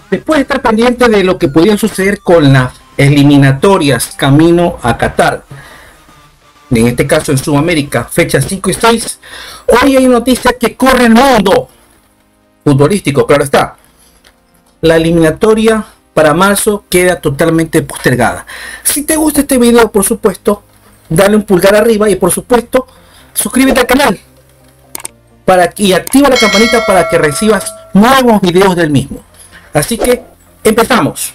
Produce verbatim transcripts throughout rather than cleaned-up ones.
Después de estar pendiente de lo que podía suceder con las eliminatorias camino a Qatar, en este caso en Sudamérica, fechas cinco y seis, hoy hay noticias que corre el mundo futbolístico, claro está. La eliminatoria para marzo queda totalmente postergada. Si te gusta este video, por supuesto, dale un pulgar arriba y por supuesto, suscríbete al canal para, y activa la campanita para que recibas nuevos videos del mismo. Así que empezamos.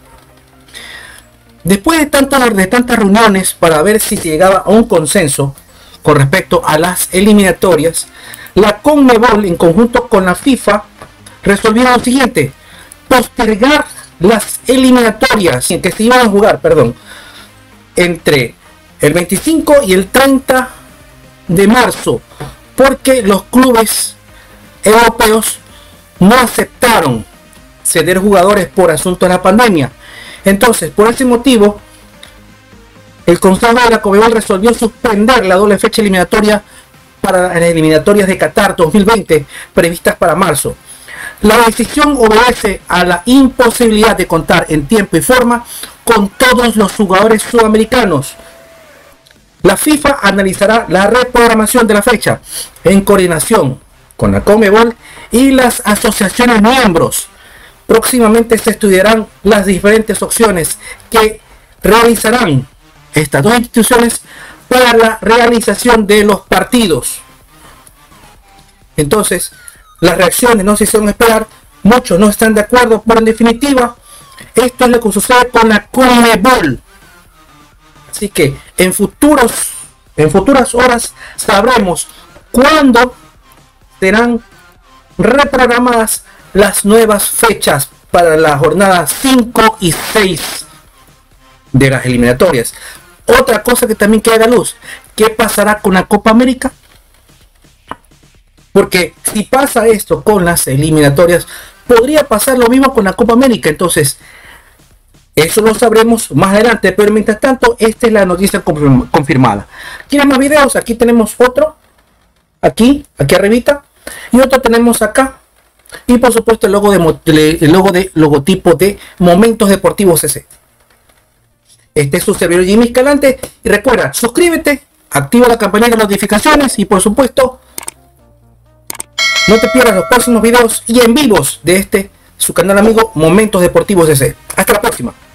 Después de tantas, de tantas reuniones para ver si se llegaba a un consenso con respecto a las eliminatorias, la CONMEBOL en conjunto con la FIFA resolvieron lo siguiente: postergar las eliminatorias en que se iban a jugar, perdón, entre el veinticinco y el treinta de marzo, porque los clubes europeos no aceptaron ceder jugadores por asunto de la pandemia. Entonces, por ese motivo, el Consejo de la CONMEBOL resolvió suspender la doble fecha eliminatoria para las eliminatorias de Qatar dos mil veinte previstas para marzo. La decisión obedece a la imposibilidad de contar en tiempo y forma con todos los jugadores sudamericanos. La FIFA analizará la reprogramación de la fecha en coordinación con la CONMEBOL y las asociaciones miembros. Próximamente se estudiarán las diferentes opciones que realizarán estas dos instituciones para la realización de los partidos. Entonces, las reacciones no se hicieron esperar, muchos no están de acuerdo, pero en definitiva, esto es lo que sucede con la CONMEBOL. Así que en futuros, en futuras horas sabremos cuándo serán reprogramadas las nuevas fechas para la jornada cinco y seis de las eliminatorias. Otra cosa que también queda a la luz: ¿qué pasará con la Copa América? Porque si pasa esto con las eliminatorias, podría pasar lo mismo con la Copa América. Entonces, eso lo sabremos más adelante, pero mientras tanto, esta es la noticia confirmada. ¿Quieren más videos? Aquí tenemos otro, aquí, aquí arribita, y otro tenemos acá. Y por supuesto el logo de, el logo de logotipo de Momentos Deportivos C C. Este es su servidor Jimmy Escalante. Y recuerda, suscríbete, activa la campanita de notificaciones y por supuesto no te pierdas los próximos videos y en vivos de este su canal amigo Momentos Deportivos C C. Hasta la próxima.